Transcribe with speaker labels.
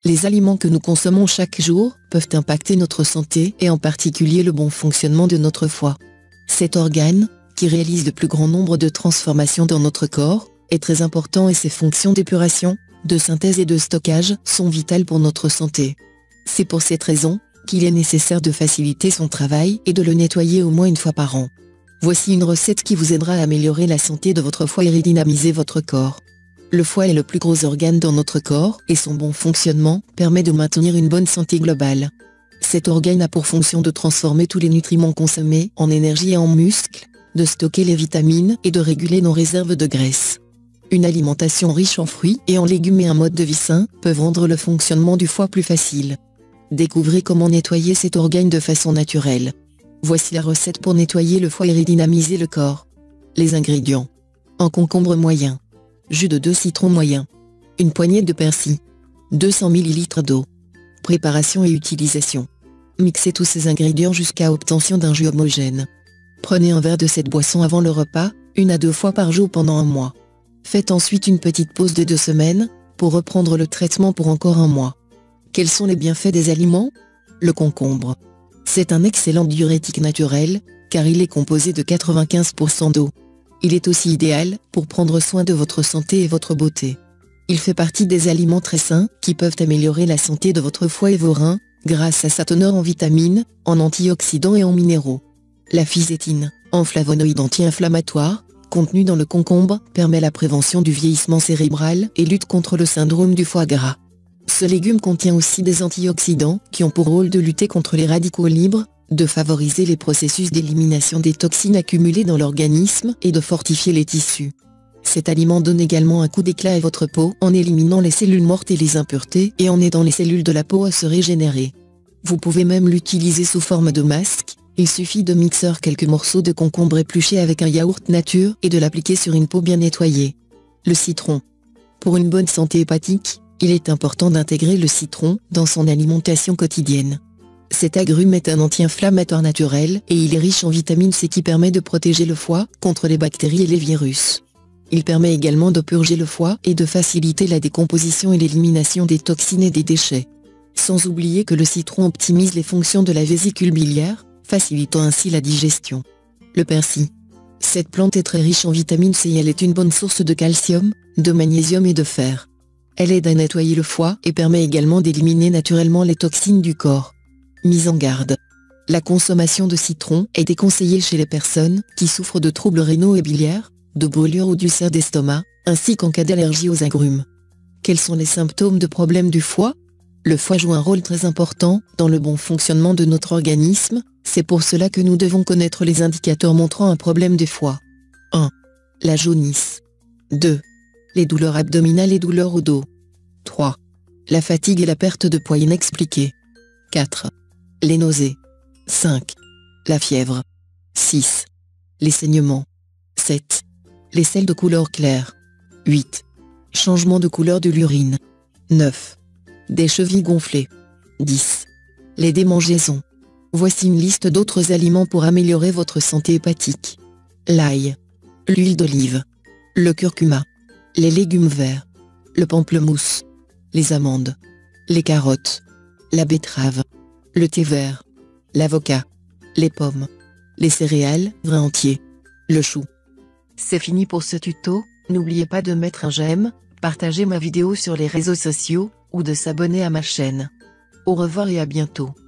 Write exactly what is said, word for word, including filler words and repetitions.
Speaker 1: Les aliments que nous consommons chaque jour peuvent impacter notre santé et en particulier le bon fonctionnement de notre foie. Cet organe, qui réalise le plus grand nombre de transformations dans notre corps, est très important et ses fonctions d'épuration, de synthèse et de stockage sont vitales pour notre santé. C'est pour cette raison qu'il est nécessaire de faciliter son travail et de le nettoyer au moins une fois par an. Voici une recette qui vous aidera à améliorer la santé de votre foie et redynamiser votre corps. Le foie est le plus gros organe dans notre corps et son bon fonctionnement permet de maintenir une bonne santé globale. Cet organe a pour fonction de transformer tous les nutriments consommés en énergie et en muscles, de stocker les vitamines et de réguler nos réserves de graisse. Une alimentation riche en fruits et en légumes et un mode de vie sain peuvent rendre le fonctionnement du foie plus facile. Découvrez comment nettoyer cet organe de façon naturelle. Voici la recette pour nettoyer le foie et redynamiser le corps. Les ingrédients. Un concombre moyen. Jus de deux citrons moyens. Une poignée de persil. deux cents millilitres d'eau. Préparation et utilisation. Mixez tous ces ingrédients jusqu'à obtention d'un jus homogène. Prenez un verre de cette boisson avant le repas, une à deux fois par jour pendant un mois. Faites ensuite une petite pause de deux semaines, pour reprendre le traitement pour encore un mois. Quels sont les bienfaits des aliments? Le concombre. C'est un excellent diurétique naturel, car il est composé de quatre-vingt-quinze pour cent d'eau. Il est aussi idéal pour prendre soin de votre santé et votre beauté. Il fait partie des aliments très sains qui peuvent améliorer la santé de votre foie et vos reins, grâce à sa teneur en vitamines, en antioxydants et en minéraux. La fisétine, en flavonoïde anti-inflammatoire, contenu dans le concombre, permet la prévention du vieillissement cérébral et lutte contre le syndrome du foie gras. Ce légume contient aussi des antioxydants qui ont pour rôle de lutter contre les radicaux libres, de favoriser les processus d'élimination des toxines accumulées dans l'organisme et de fortifier les tissus. Cet aliment donne également un coup d'éclat à votre peau en éliminant les cellules mortes et les impuretés et en aidant les cellules de la peau à se régénérer. Vous pouvez même l'utiliser sous forme de masque, il suffit de mixer quelques morceaux de concombre épluchés avec un yaourt nature et de l'appliquer sur une peau bien nettoyée. Le citron. Pour une bonne santé hépatique, il est important d'intégrer le citron dans son alimentation quotidienne. Cet agrume est un anti-inflammatoire naturel et il est riche en vitamine C qui permet de protéger le foie contre les bactéries et les virus. Il permet également de purger le foie et de faciliter la décomposition et l'élimination des toxines et des déchets. Sans oublier que le citron optimise les fonctions de la vésicule biliaire, facilitant ainsi la digestion. Le persil. Cette plante est très riche en vitamine C et elle est une bonne source de calcium, de magnésium et de fer. Elle aide à nettoyer le foie et permet également d'éliminer naturellement les toxines du corps. Mise en garde. La consommation de citron est déconseillée chez les personnes qui souffrent de troubles rénaux et biliaires, de brûlures ou d'ulcères d'estomac, ainsi qu'en cas d'allergie aux agrumes. Quels sont les symptômes de problèmes du foie? Le foie joue un rôle très important dans le bon fonctionnement de notre organisme, c'est pour cela que nous devons connaître les indicateurs montrant un problème du foie. un. La jaunisse. deux. Les douleurs abdominales et douleurs au dos. trois. La fatigue et la perte de poids inexpliquée. quatre. Les nausées. cinq. La fièvre. six. Les saignements. sept. Les selles de couleur claire. huit. Changement de couleur de l'urine. neuf. Des chevilles gonflées. dix. Les démangeaisons. Voici une liste d'autres aliments pour améliorer votre santé hépatique. L'ail. L'huile d'olive. Le curcuma. Les légumes verts. Le pamplemousse. Les amandes. Les carottes. La betterave. Le thé vert. L'avocat. Les pommes. Les céréales, vrais entiers. Le chou. C'est fini pour ce tuto, n'oubliez pas de mettre un j'aime, partager ma vidéo sur les réseaux sociaux, ou de s'abonner à ma chaîne. Au revoir et à bientôt.